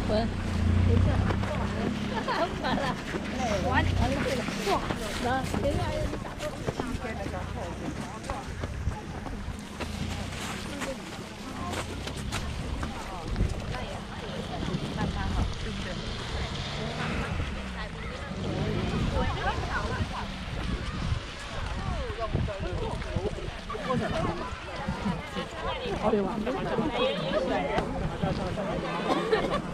滚！没事，完了，完了，错了，等一下，你打过好的，完了。